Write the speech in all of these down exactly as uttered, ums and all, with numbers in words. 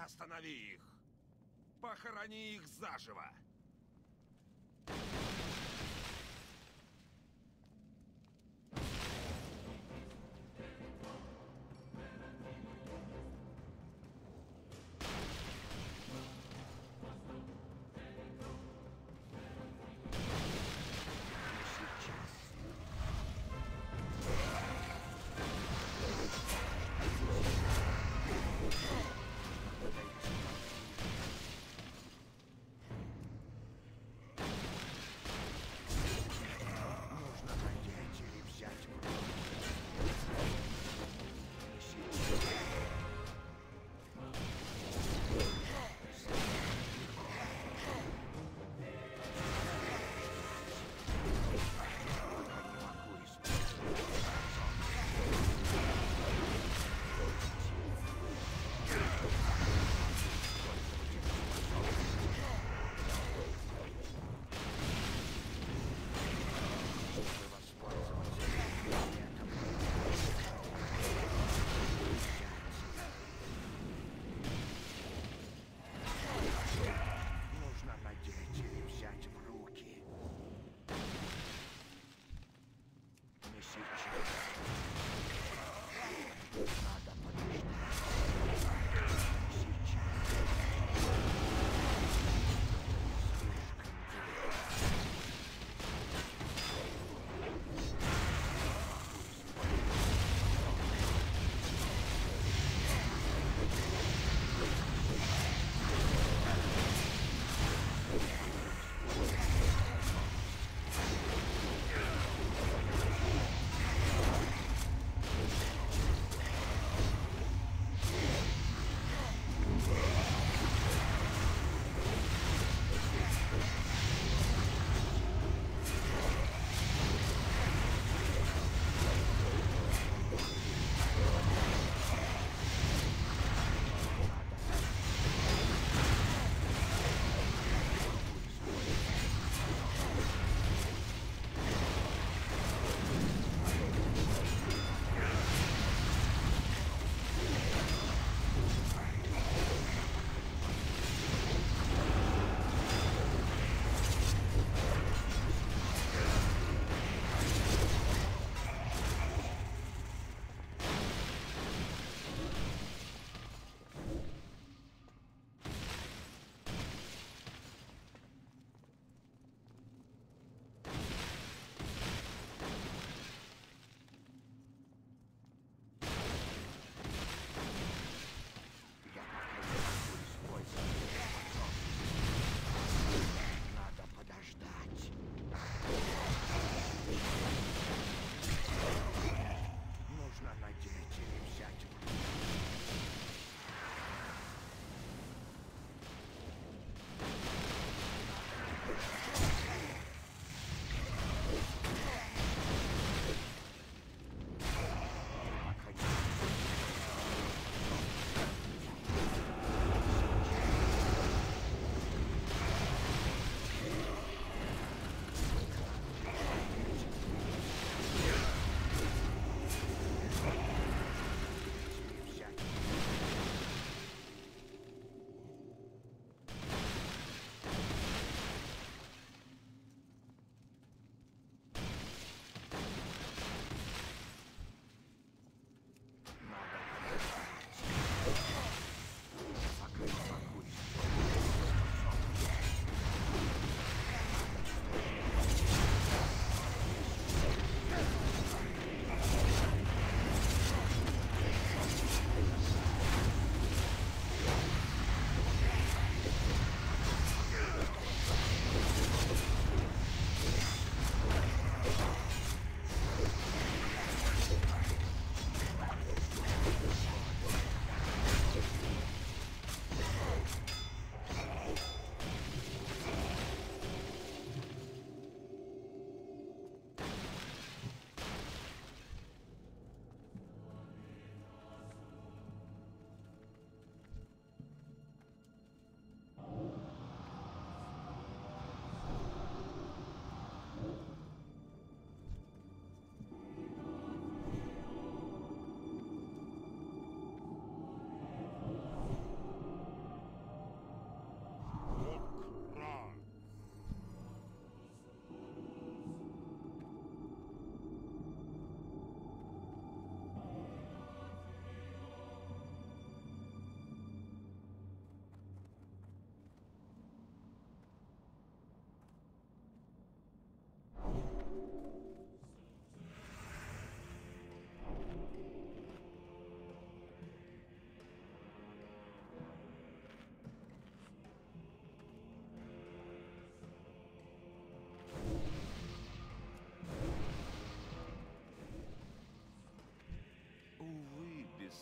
Останови их! Похорони их заживо!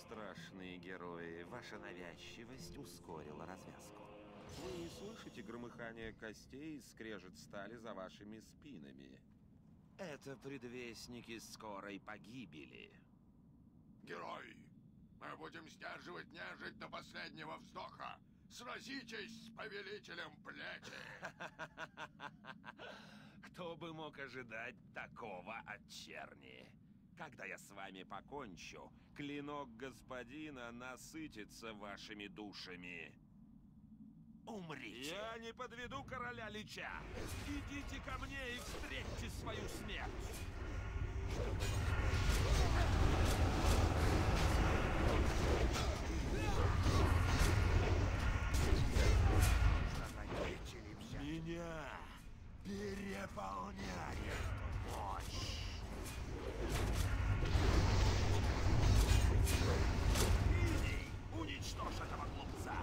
бесстрашные герои, ваша навязчивость ускорила развязку. Вы не слышите громыхание костей и скрежет стали за вашими спинами. Это предвестники скорой погибели. Герой, мы будем сдерживать нежить до последнего вздоха. Сразитесь с повелителем плети. Кто бы мог ожидать такого от черни? Когда я с вами покончу, клинок господина насытится вашими душами. Умрите! Я не подведу короля Лича! Идите ко мне и встретьте свою смерть! Меня переполняет мощь! Иди, уничтожь этого глупца!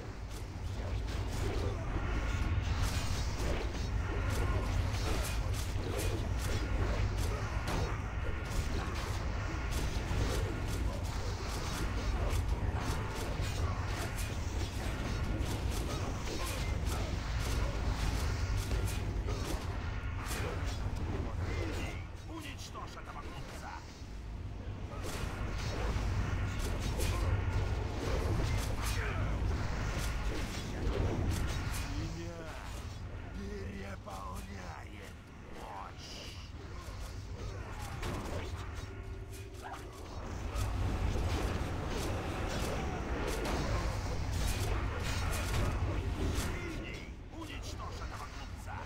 Уничтожь этого глупца! Меня переполняет мощь! Иди, уничтожь этого глупца!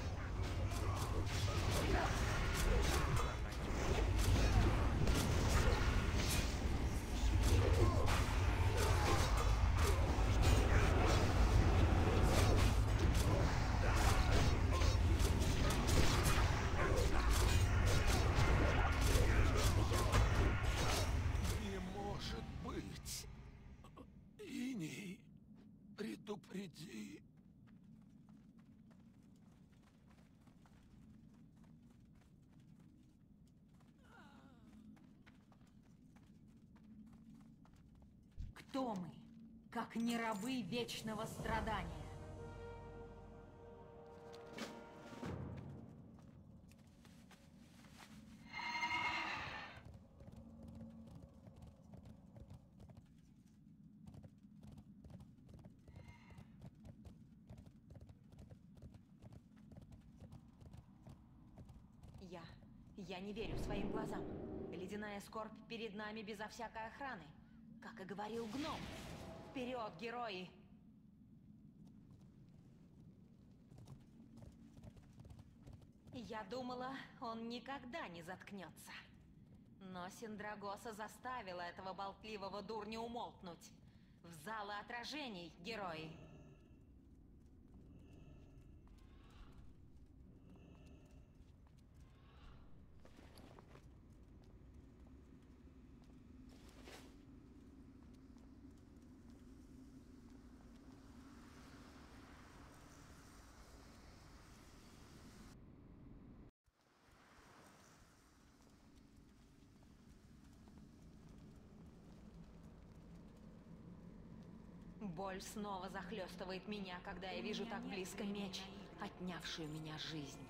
Не может быть! Иней, предупреди! Кто мы, как не рабы вечного страдания? Я... Я не верю своим глазам. Ледяная скорбь перед нами безо всякой охраны. Как и говорил гном. Вперед, герои! Я думала, он никогда не заткнется. Но Синдрагоса заставила этого болтливого дурня умолкнуть. В залы отражений, герои! Боль снова захлестывает меня, когда я вижу так близко меч, отнявший у меня жизнь.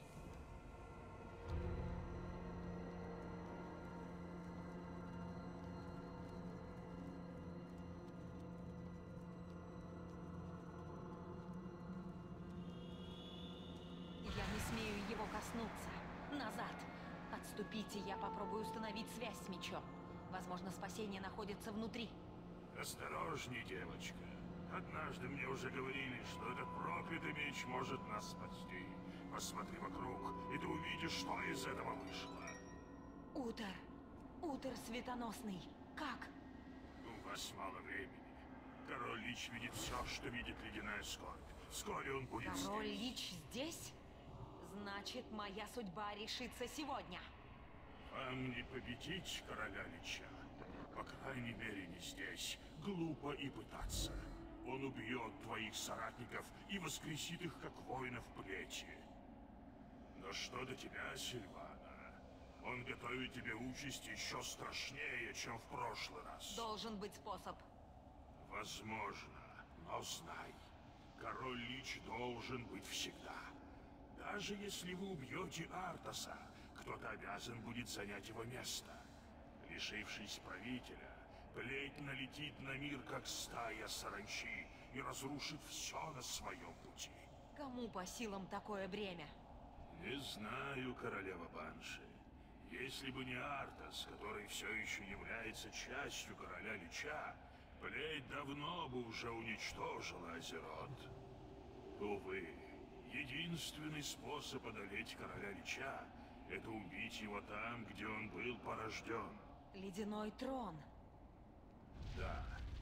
Я не смею его коснуться. Назад! Отступите, я попробую установить связь с мечом. Возможно, спасение находится внутри. Осторожней, девочка. Однажды мне уже говорили, что этот проклятый меч может нас спасти. Посмотри вокруг, и ты увидишь, что из этого вышло. Утер. Утер светоносный. Как? У вас мало времени. Король Лич видит все, что видит ледяная скорбь. Вскоре он будет Король здесь. Лич здесь? Значит, моя судьба решится сегодня. Вам не победить короля Лича. По крайней мере, не здесь. Глупо и пытаться. Он убьет твоих соратников и воскресит их, как воинов плети. Но что до тебя, Сильвана? Он готовит тебе участь еще страшнее, чем в прошлый раз. Должен быть способ. Возможно, но знай, король Лич должен быть всегда. Даже если вы убьете Артаса, кто-то обязан будет занять его место. Лишившись правителя, плеть налетит на мир, как стая саранчи, и разрушит все на своем пути. Кому по силам такое бремя? Не знаю, королева Банши. Если бы не Артас, который все еще является частью короля Лича, плеть давно бы уже уничтожила Азерот. Увы, единственный способ одолеть короля Лича — это убить его там, где он был порожден. Ледяной трон. Да.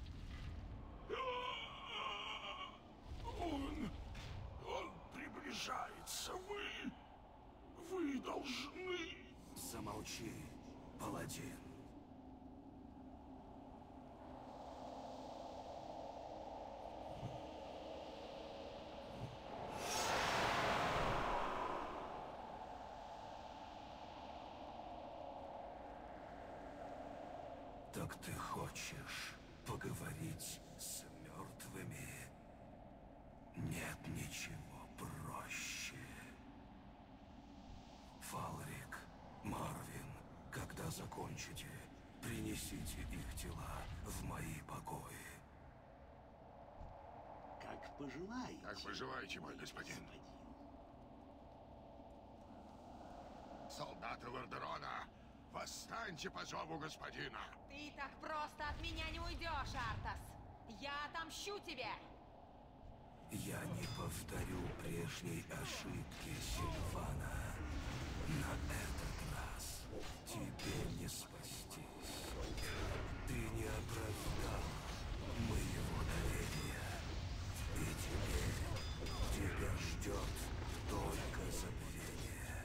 Он... он приближается. Вы... вы должны... Замолчи, паладин. Так ты хочешь поговорить с мертвыми? Нет ничего проще. Фалрик, Марвин, когда закончите, принесите их тела в мои покои. Как пожелаете. Как пожелаете, мой господин. Солдаты Лордерона, восстаньте по зову господина. Ты так просто от меня не уйдешь, Артас. Я отомщу тебе. Я не повторю прежней ошибки, Сильвана. На этот раз тебе не спастись. Ты не оправдал моего доверия. И теперь тебя ждет только забвение.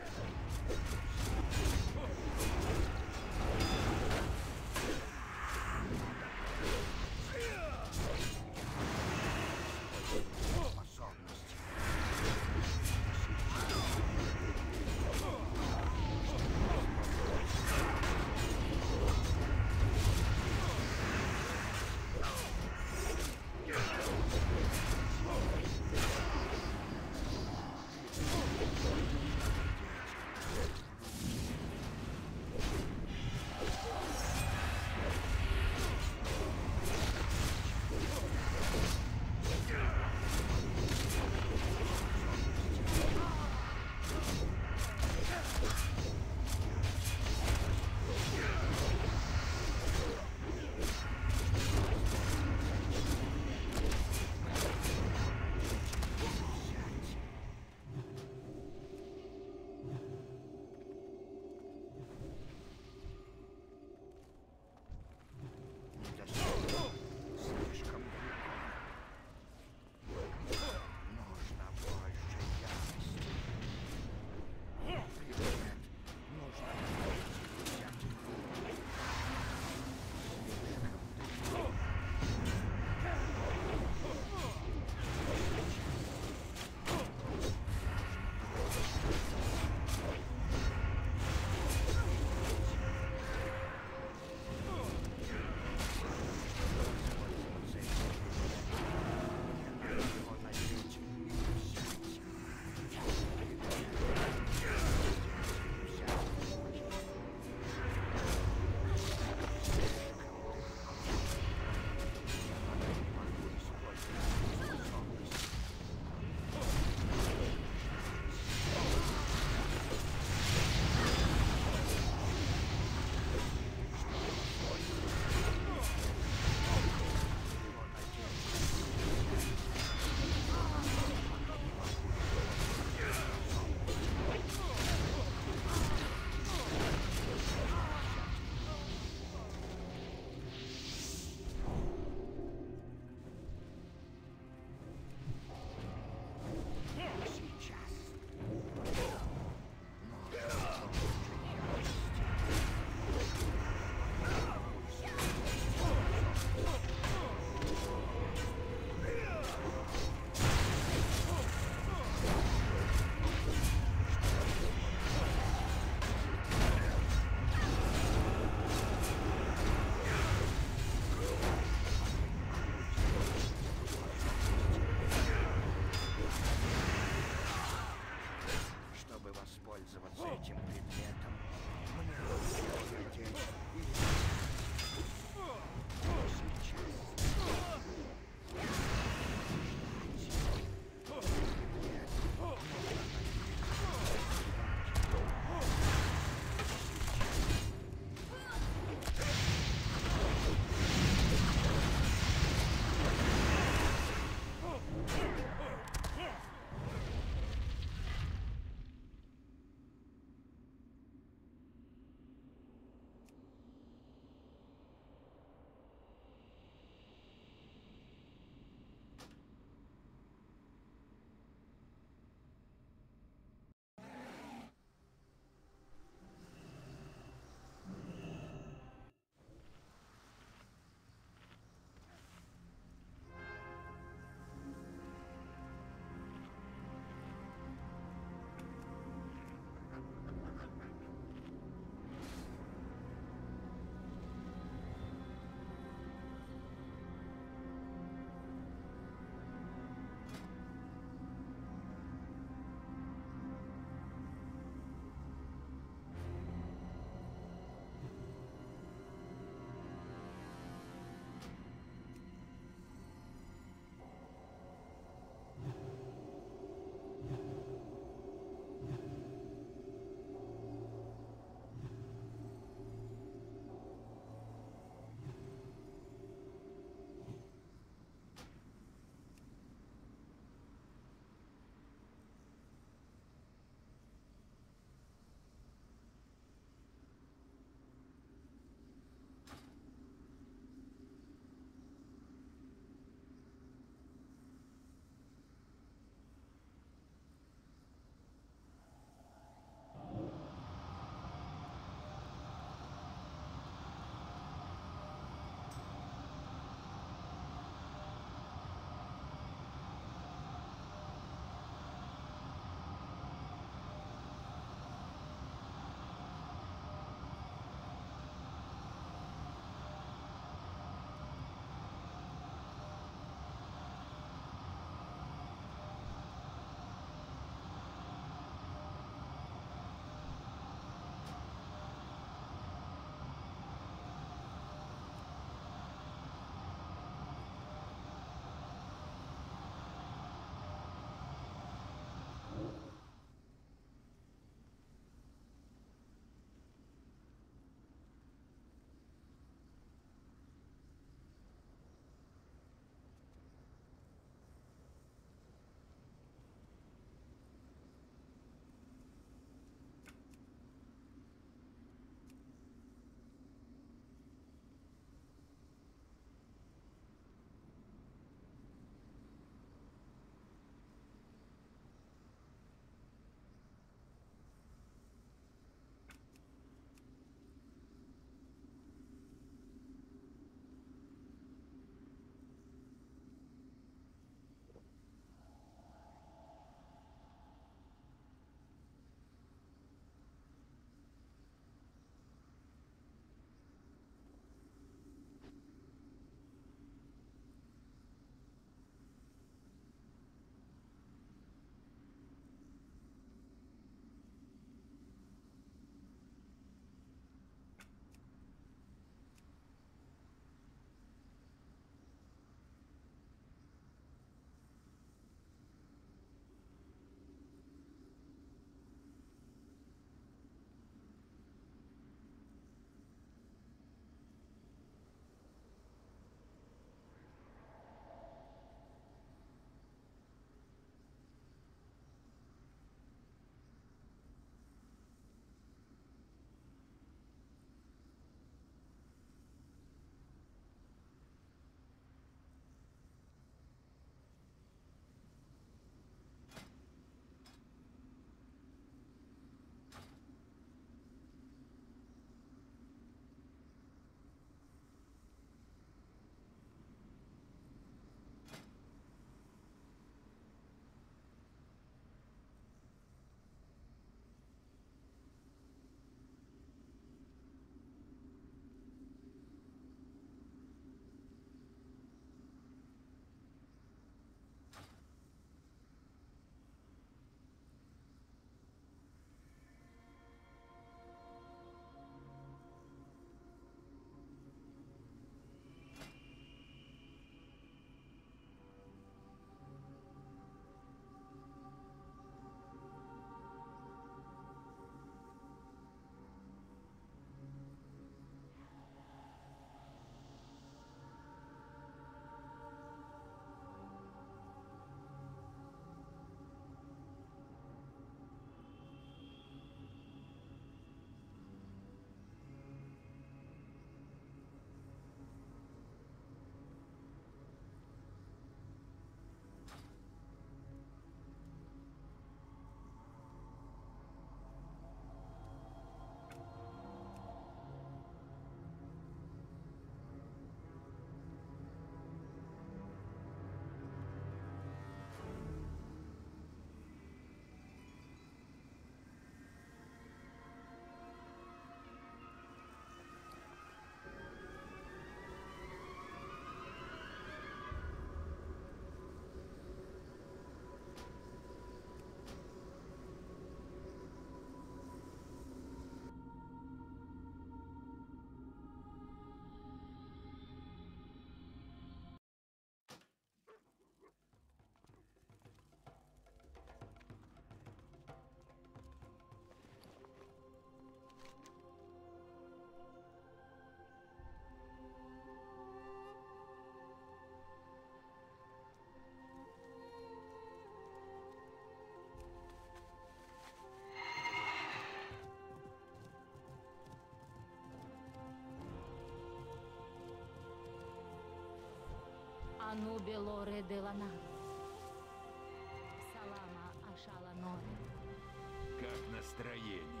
Велоре де Ланар. Салама Ашала Норе. Как настроение?